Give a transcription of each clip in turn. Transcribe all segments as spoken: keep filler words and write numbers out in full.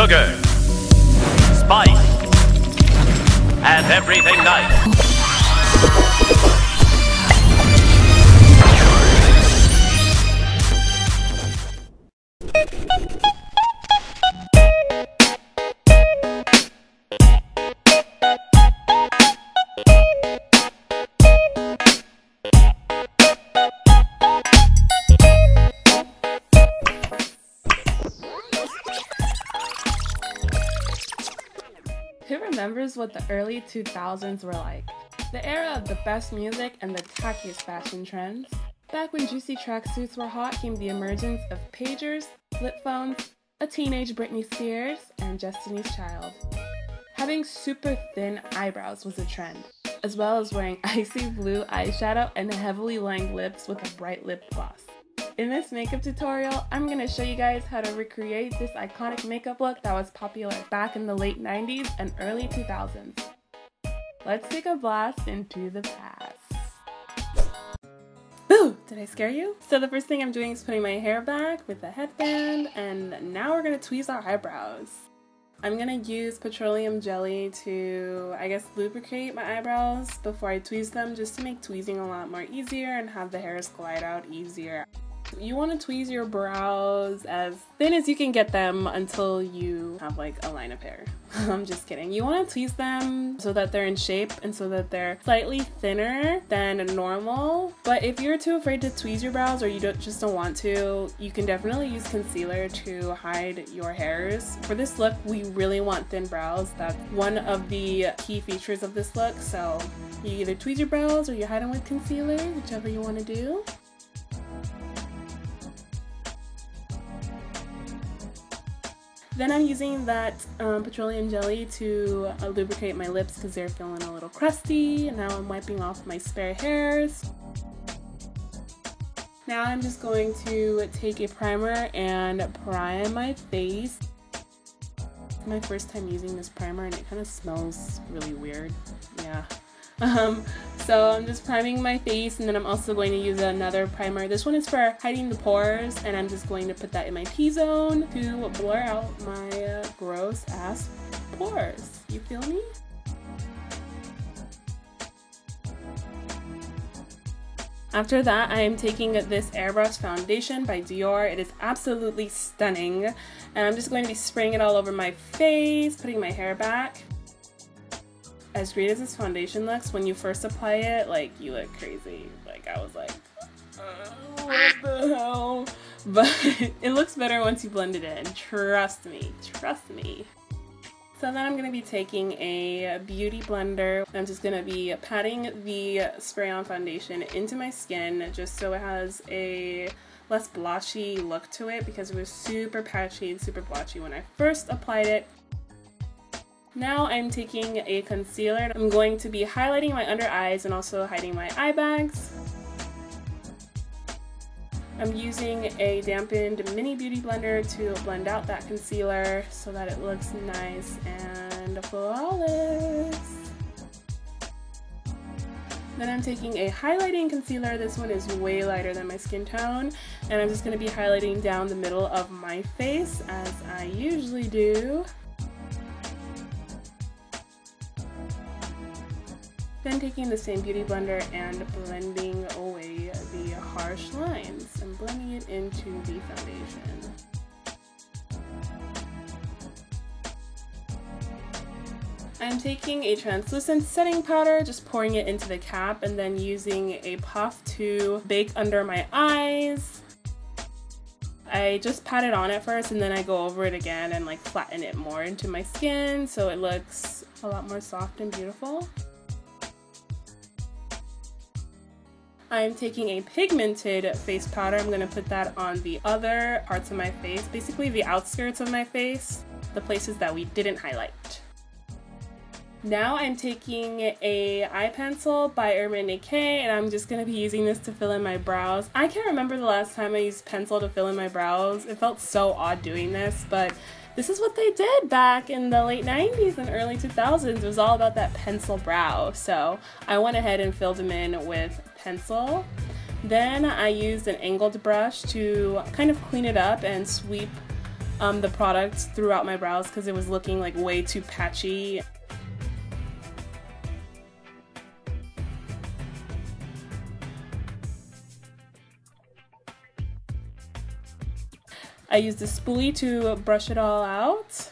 sugar, spice, and everything nice. Who remembers what the early two thousands were like? The era of the best music and the tackiest fashion trends. Back when juicy tracksuits were hot came the emergence of pagers, flip phones, a teenage Britney Spears, and Destiny's Child. Having super thin eyebrows was a trend, as well as wearing icy blue eyeshadow and heavily lined lips with a bright lip gloss. In this makeup tutorial, I'm going to show you guys how to recreate this iconic makeup look that was popular back in the late nineties and early two thousands. Let's take a blast into the past. Boo! Did I scare you? So the first thing I'm doing is putting my hair back with a headband, and now we're going to tweeze our eyebrows. I'm going to use petroleum jelly to, I guess, lubricate my eyebrows before I tweeze them, just to make tweezing a lot more easier and have the hairs glide out easier. You want to tweeze your brows as thin as you can get them until you have like a line of hair. I'm just kidding. You want to tweeze them so that they're in shape and so that they're slightly thinner than normal. But if you're too afraid to tweeze your brows, or you don't just don't want to, you can definitely use concealer to hide your hairs. For this look, we really want thin brows. That's one of the key features of this look. So you either tweeze your brows or you hide them with concealer, whichever you want to do. Then I'm using that um, petroleum jelly to uh, lubricate my lips because they're feeling a little crusty. And now I'm wiping off my spare hairs. Now I'm just going to take a primer and prime my face. It's my first time using this primer and it kind of smells really weird. Yeah. Um, so I'm just priming my face, and then I'm also going to use another primer. This one is for hiding the pores, and I'm just going to put that in my T-zone to blur out my uh, gross ass pores. You feel me? After that, I am taking this Airbrush foundation by Dior. It is absolutely stunning, and I'm just going to be spraying it all over my face, putting my hair back. As great as this foundation looks, when you first apply it, like, you look crazy. Like, I was like, uh, what the hell? But it looks better once you blend it in. Trust me. Trust me. So then I'm going to be taking a beauty blender. I'm just going to be patting the spray-on foundation into my skin just so it has a less blotchy look to it, because it was super patchy and super blotchy when I first applied it. Now I'm taking a concealer. I'm going to be highlighting my under eyes and also hiding my eye bags. I'm using a dampened mini beauty blender to blend out that concealer so that it looks nice and flawless. Then I'm taking a highlighting concealer. This one is way lighter than my skin tone, and I'm just going to be highlighting down the middle of my face as I usually do. Then taking the same beauty blender and blending away the harsh lines and blending it into the foundation. I'm taking a translucent setting powder, just pouring it into the cap, and then using a puff to bake under my eyes. I just pat it on at first, and then I go over it again and like flatten it more into my skin so it looks a lot more soft and beautiful. I'm taking a pigmented face powder. I'm going to put that on the other parts of my face, basically the outskirts of my face, the places that we didn't highlight. Now I'm taking a eye pencil by Urban Decay, and I'm just going to be using this to fill in my brows. I can't remember the last time I used pencil to fill in my brows. It felt so odd doing this, but this is what they did back in the late nineties and early two thousands. It was all about that pencil brow. So I went ahead and filled them in with pencil. Then I used an angled brush to kind of clean it up and sweep um, the product throughout my brows because it was looking like way too patchy. I used a spoolie to brush it all out.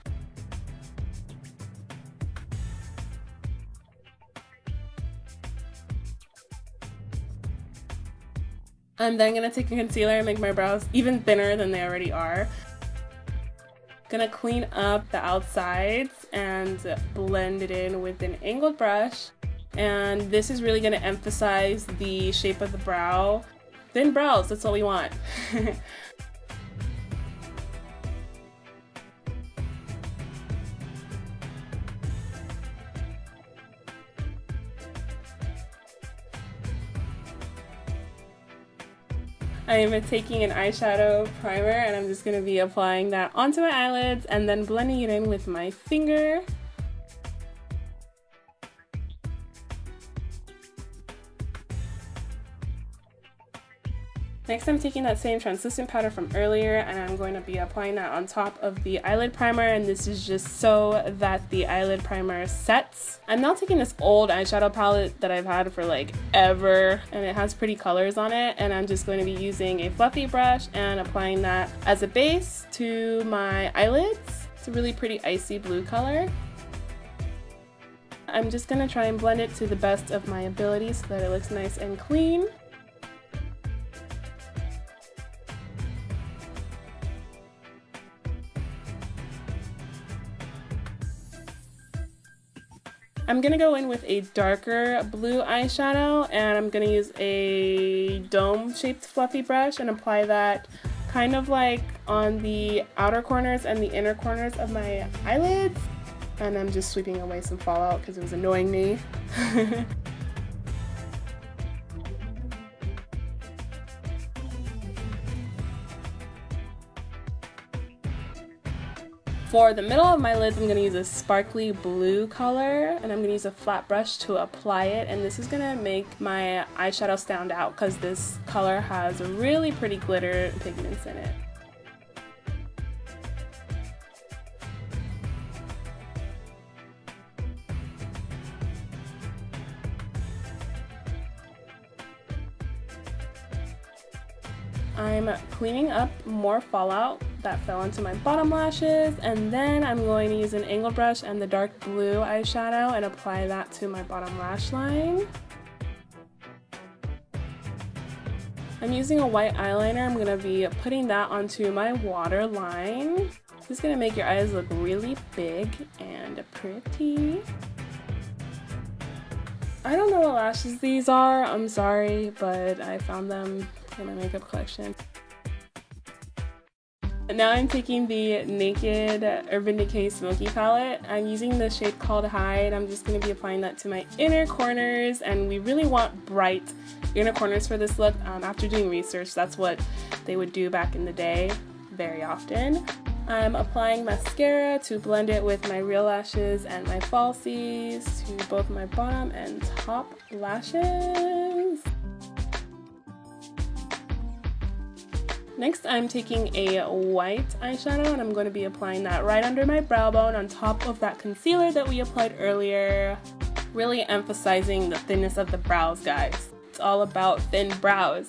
I'm then gonna take a concealer and make my brows even thinner than they already are. Gonna clean up the outsides and blend it in with an angled brush. And this is really gonna emphasize the shape of the brow. Thin brows, that's what we want. I am taking an eyeshadow primer and I'm just going to be applying that onto my eyelids and then blending it in with my finger. Next, I'm taking that same translucent powder from earlier and I'm going to be applying that on top of the eyelid primer, and this is just so that the eyelid primer sets. I'm now taking this old eyeshadow palette that I've had for like ever, and it has pretty colors on it, and I'm just going to be using a fluffy brush and applying that as a base to my eyelids. It's a really pretty icy blue color. I'm just going to try and blend it to the best of my ability so that it looks nice and clean. I'm gonna go in with a darker blue eyeshadow, and I'm gonna use a dome-shaped fluffy brush and apply that kind of like on the outer corners and the inner corners of my eyelids. And I'm just sweeping away some fallout because it was annoying me. For the middle of my lids, I'm going to use a sparkly blue color, and I'm going to use a flat brush to apply it, and this is going to make my eyeshadow stand out because this color has really pretty glitter pigments in it. I'm cleaning up more fallout that fell into my bottom lashes, and then I'm going to use an angled brush and the dark blue eyeshadow and apply that to my bottom lash line. I'm using a white eyeliner. I'm going to be putting that onto my waterline. This is going to make your eyes look really big and pretty. I don't know what lashes these are, I'm sorry, but I found them in my makeup collection. Now I'm taking the Naked Urban Decay Smoky palette. I'm using the shade called Hide. I'm just going to be applying that to my inner corners, and we really want bright inner corners for this look. Um, after doing research, that's what they would do back in the day very often. I'm applying mascara to blend it with my real lashes and my falsies to both my bottom and top lashes. Next, I'm taking a white eyeshadow and I'm going to be applying that right under my brow bone on top of that concealer that we applied earlier. Really emphasizing the thinness of the brows, guys. It's all about thin brows.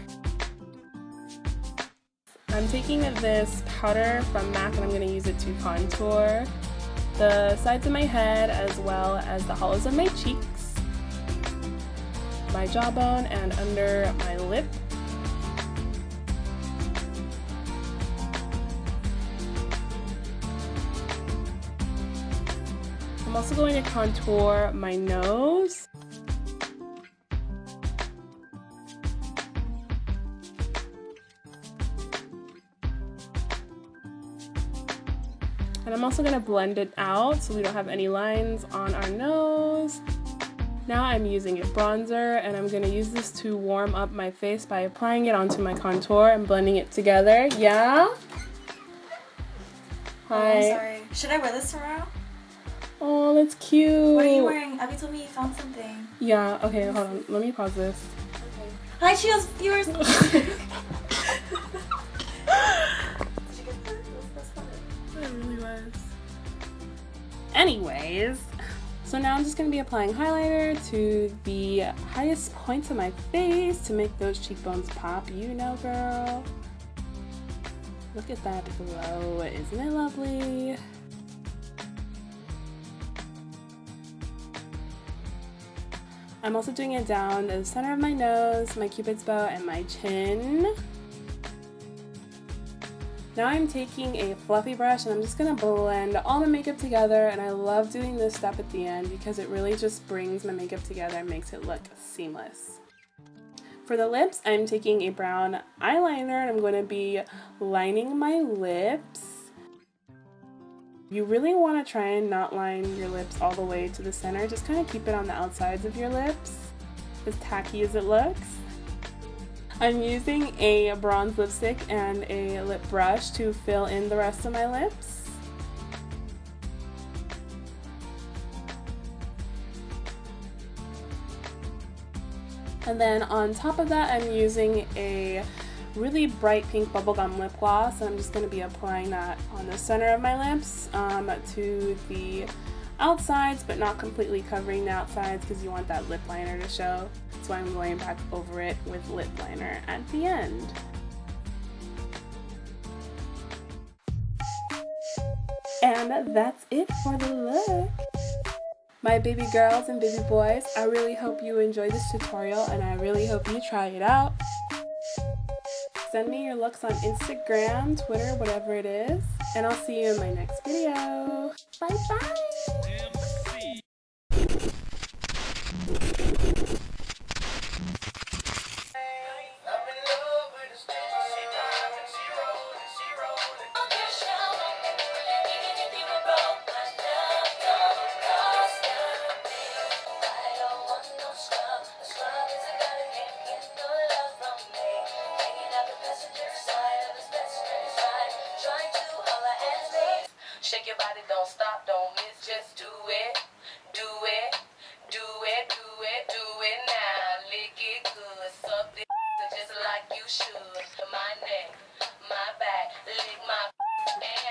I'm taking this powder from MAC and I'm going to use it to contour the sides of my head as well as the hollows of my cheeks, my jawbone, and under my lip. I'm also going to contour my nose. And I'm also going to blend it out so we don't have any lines on our nose. Now I'm using a bronzer, and I'm going to use this to warm up my face by applying it onto my contour and blending it together. Yeah? Hi. Oh, I'm sorry. Should I wear this tomorrow? Oh, that's cute. What are you wearing? Abby told me you found something. Yeah, okay, hold on. Let me pause this. Okay. Hi, Chiyo's viewers! Anyways, so now I'm just going to be applying highlighter to the highest points of my face to make those cheekbones pop, you know, girl. Look at that glow, isn't it lovely? I'm also doing it down the center of my nose, my cupid's bow, and my chin. Now I'm taking a fluffy brush and I'm just going to blend all my makeup together, and I love doing this step at the end because it really just brings my makeup together and makes it look seamless. For the lips, I'm taking a brown eyeliner and I'm going to be lining my lips. You really want to try and not line your lips all the way to the center, just kind of keep it on the outsides of your lips, as tacky as it looks. I'm using a bronze lipstick and a lip brush to fill in the rest of my lips. And then on top of that, I'm using a really bright pink bubblegum lip gloss, and I'm just going to be applying that on the center of my lips um, to the outsides, but not completely covering the outsides because you want that lip liner to show. That's why I'm going back over it with lip liner at the end. And that's it for the look. My baby girls and baby boys, I really hope you enjoyed this tutorial and I really hope you try it out. Send me your looks on Instagram, Twitter, whatever it is, and I'll see you in my next video. Bye bye! Shake your body, don't stop, don't miss, just do it, do it, do it, do it, do it now. Lick it good, suck this just like you should. My neck, my back, lick my and